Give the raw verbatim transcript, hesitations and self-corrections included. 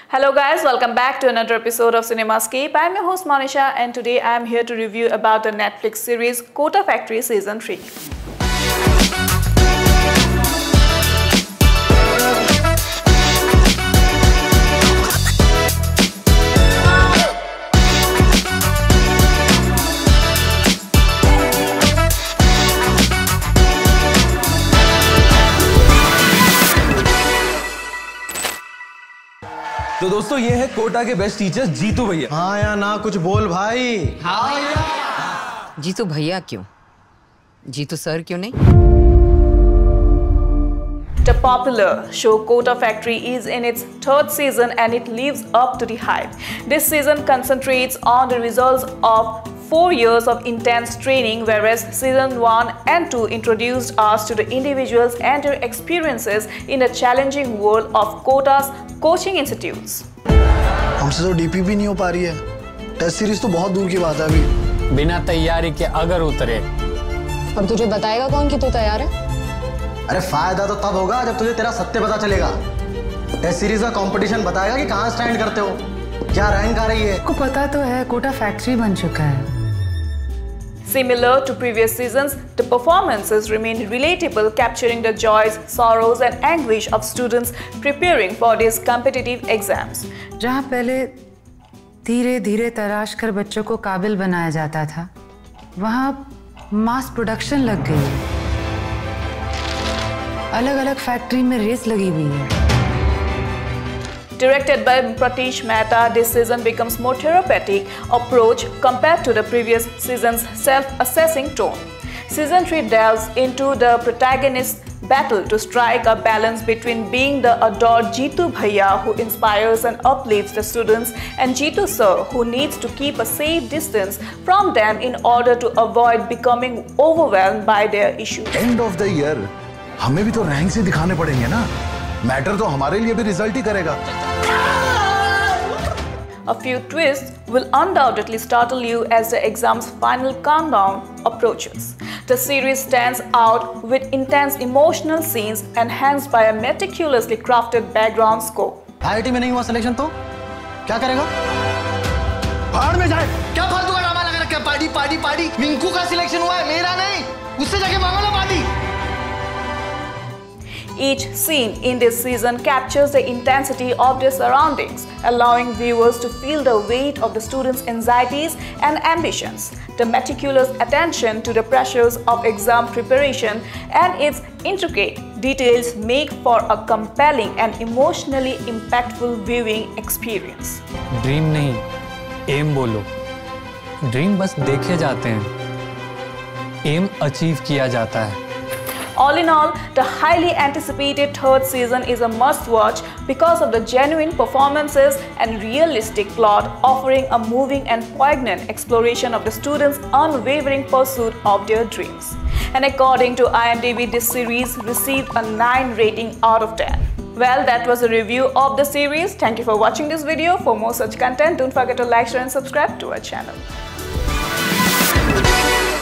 Hello guys, welcome back to another episode of Cinemascape. I'm your host Monisha and today I'm here to review about the Netflix series Kota Factory Season three. तो दोस्तों ये है कोटा के best teachers Jitu भैया। हाँ या ना कुछ बोल भाई। हाँ या। जीतू भैया क्यों? जीतू सर क्यों नहीं? The popular show Kota Factory is in its third season and it lives up to the hype. This season concentrates on the results of four years of intense training, whereas season one and two introduced us to the individuals and their experiences in the challenging world of Kota's coaching institutes. हमसे तो DP भी नहीं हो पा रही है। Test series तो बहुत दूर की बात है अभी। बिना तैयारी के अगर उतरे। अब तुझे बताएगा कौन कि तू तैयार है? अरे फायदा तो तब होगा जब तुझे तेरा सत्य पता चलेगा। टेस्ट सीरीज का कंपटीशन बताएगा कि कहाँ स्टैंड करते हो, क्या रैंक आ रही है। को पता तो है कोटा फैक्ट्री बन चुका है। Similar to previous seasons, the performances remain relatable, capturing the joys, sorrows and anguish of students preparing for these competitive exams. जहाँ पहले धीरे धीरे तराश कर बच्चों को काबिल बनाया जाता था, वहाँ मास प्रोडक्शन लग गई है। अलग-अलग फैक्ट्री में रेस लगी हुई है। Directed by Pratish Mehta, this season becomes more therapeutic approach compared to the previous season's self-assessing tone. Season three delves into the protagonist's battle to strike a balance between being the adored Jeetu Bhaiya who inspires and uplifts the students and Jeetu Sir who needs to keep a safe distance from them in order to avoid becoming overwhelmed by their issues. End of the year, हमें भी तो rank से दिखाने पड़ेंगे ना। Matter तो हमारे लिए भी रिजल्ट ही करेगा। A few twists will undoubtedly startle you as the exam's final countdown approaches. The series stands out with intense emotional scenes enhanced by a meticulously crafted background score. IIT में नहीं हुआ selection तो क्या करेगा? बाहर में जाए। क्या फालतू का ड्रामा लगा रखा है? Party party party. मिंकू का सिलेक्शन हुआ है, मेरा नहीं। उससे जाके मांगो ना party. Each scene in this season captures the intensity of their surroundings, allowing viewers to feel the weight of the students' anxieties and ambitions. The meticulous attention to the pressures of exam preparation and its intricate details make for a compelling and emotionally impactful viewing experience. Dream नहीं, aim बोलो। Dream बस देखे जाते हैं, M achieve किया जाता है। All in all, the highly anticipated third season is a must-watch because of the genuine performances and realistic plot, offering a moving and poignant exploration of the students' unwavering pursuit of their dreams. And according to I M D B, this series received a nine rating out of ten. Well, that was a review of the series. Thank you for watching this video. For more such content, don't forget to like, share and subscribe to our channel.